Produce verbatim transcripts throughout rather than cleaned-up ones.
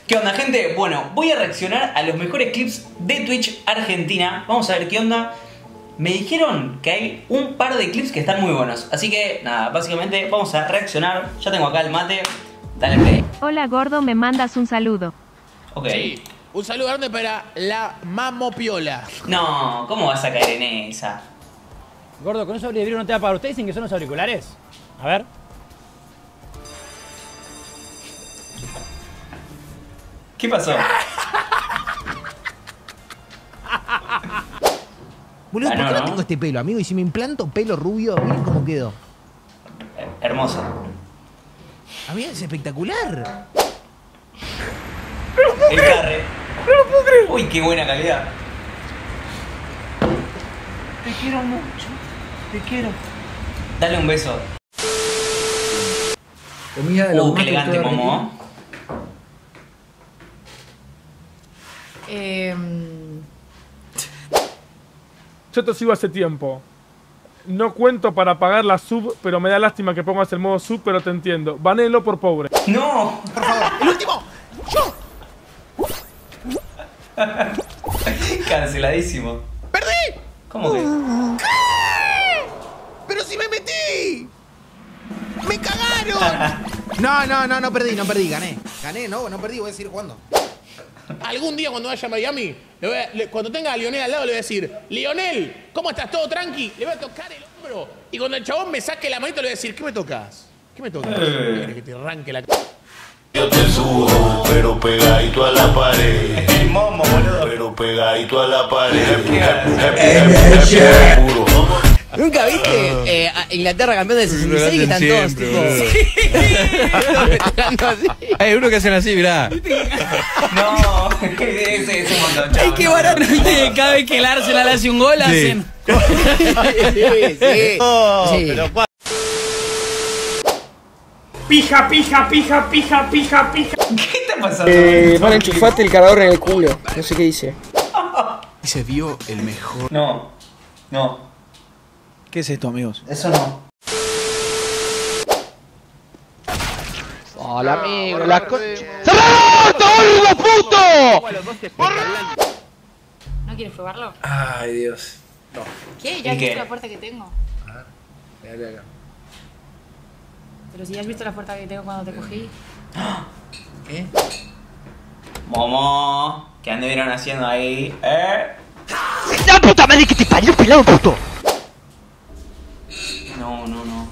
¿Qué onda, gente? Bueno, voy a reaccionar a los mejores clips de Twitch Argentina. Vamos a ver qué onda. Me dijeron que hay un par de clips que están muy buenos. Así que, nada, básicamente vamos a reaccionar. Ya tengo acá el mate. Dale play. Hola, gordo, me mandas un saludo. Ok. Sí. Un saludo grande para la Mamopiola. No, ¿cómo vas a caer en esa? Gordo, con esos vidrio no te va a pagar. ¿Ustedes dicen que son los auriculares? A ver. ¿Qué pasó? Boludo, Ah, ¿por no, qué no no. tengo este pelo, amigo? Y si me implanto pelo rubio, miren cómo quedo. Eh, Hermoso. Amigo, es espectacular. El carre. No lo puedo creer. Uy, qué buena calidad. Te quiero mucho. Te quiero. Dale un beso. Comida de los Uh, qué más elegante, tostados de Momo. Eh, Yo te sigo hace tiempo. No cuento para pagar la sub, pero me da lástima que pongas el modo sub, pero te entiendo. Banelo por pobre. ¡No! Por favor, el último. Yo. Canceladísimo. ¡Perdí! ¿Cómo que? ¿Qué? ¡Pero si me metí! ¡Me cagaron! No, no, no, no perdí, no perdí, gané. Gané, no, no perdí, voy a seguir jugando. Algún día cuando vaya a Miami, le voy a- le- cuando tenga a Lionel al lado, le voy a decir: Lionel, ¿cómo estás? ¿Todo tranqui? Le voy a tocar el hombro. Y cuando el chabón me saque la manito, le voy a decir: ¿qué me tocas? ¿Qué me tocas? Eh. ¿Quieres que te arranque la c? Yo te subo, pero pegadito a la pared. El Momo, boludo. Pero pegadito a la pared. ¿Qué haces? Happy, happy, happy, puro. ¿Nunca viste eh, a Inglaterra campeón del sesenta y seis que están todos tipo... festejando así? Hay uno que hacen así, mirá. No, ese es un montón, chavo. Ay, qué barato. ¿Viste? Cada vez que el Arsenal hace un gol, hacen. Sí, sí. Sí. Pija, pija, pija, pija, pija, pija. ¿Qué está pasando? Eh, van a enchufarte el cargador en el culo. No sé qué dice. Y se vio el mejor. No, no. ¿Qué es esto, amigos? Eso no. Hola, amigo. La co... ¡Cerrado, puto! ¿No quieres probarlo? Ay, Dios. ¿Qué? ¿Ya has ¿Y qué? visto la puerta que tengo? Dale acá. Pero si ya has visto la puerta que tengo cuando te cogí. ¿Qué? Momo, ¿qué anduvieron haciendo ahí? ¿Eh? ¡La puta madre que te parió, pelado, puto! No, no, no.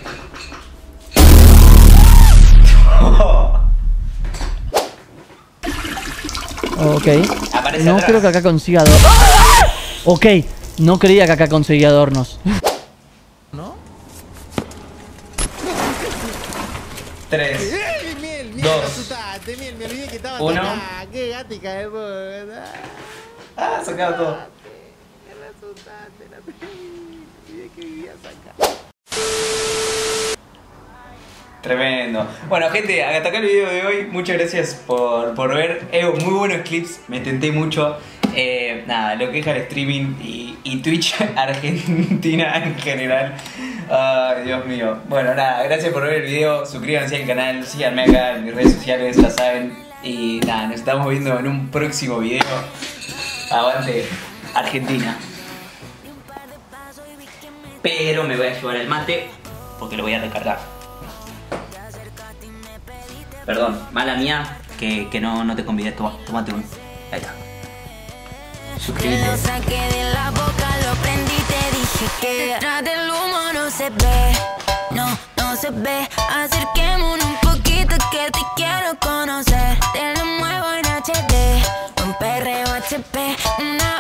Ok. Aparece No atrás. creo que acá consiga adornos. Ok. No creía que acá consiga adornos. Tres. Miel, miel, Dos. asustaste, miel, me olvidé que estaba Uno. acá. Qué gatica de puta. Ah, sacado todo. Me asustaste, la olvidé que vivías acá. Tremendo. Bueno, gente, hasta acá el video de hoy. Muchas gracias por, por ver. Eh, muy buenos clips. Me tenté mucho. Eh, nada, lo que es el streaming y, y Twitch Argentina en general. Ay, Dios mío. Bueno, nada, gracias por ver el video. Suscríbanse al canal, síganme acá en mis redes sociales, ya saben. Y nada, nos estamos viendo en un próximo video. Aguante Argentina. Pero me voy a llevar el mate porque lo voy a recargar. Perdón, mala mía que, que no, no te convidé. Toma, tómate uno. Ahí está. Suscríbete. Lo saqué de la boca, lo prendí, te dije que detrás del humo no se ve, no, no se ve. Acerquémonos un poquito que te quiero conocer. Te lo muevo en H D, un perreo H P, una